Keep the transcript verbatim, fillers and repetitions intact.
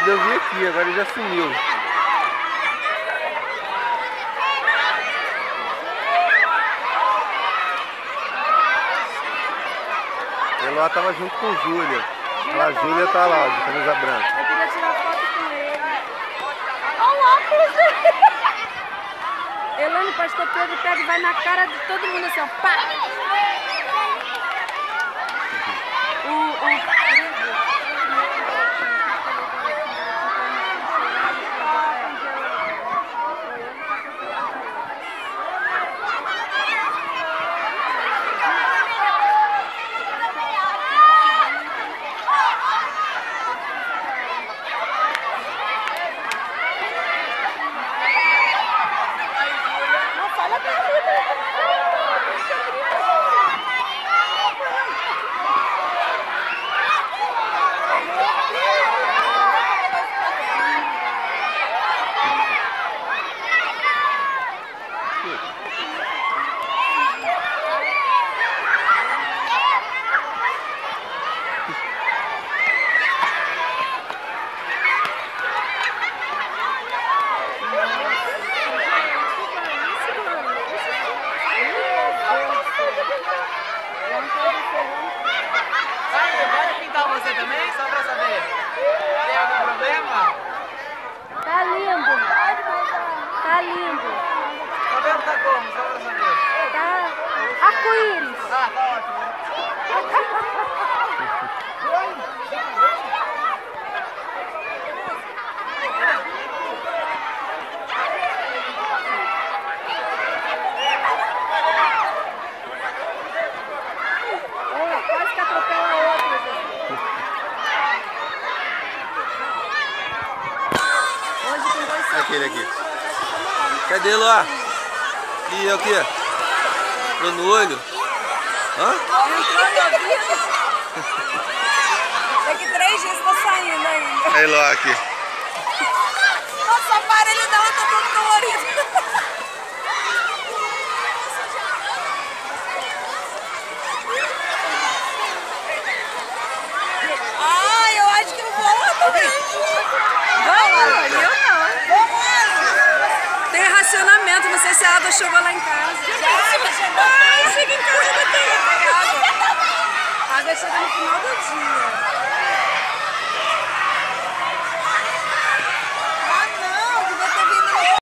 de eu vir aqui, agora ele já sumiu. Ela tava junto com Júlia. Olha a Júlia tá lá, de camisa branca. Eu queria tirar foto com ele. Olha o óculos dele. Elane, o pastor Pedro pega e vai na cara de todo mundo assim, ó. Pá! O, o... Você também? Só pra saber. Tem algum problema? Tá lindo. Tá lindo. O cabelo tá como? Só pra saber. Tá arco-íris. Ah, tá ótimo. Quase que atropela a outra, gente. Hoje tem dois. Aquele aqui. Cadê ele lá? E é o quê? Entrou no olho? Hã? Entrou no ouvido. Daqui três dias tá saindo ainda. Aí lá aqui. Nossa, o aparelho dela tá todo colorido.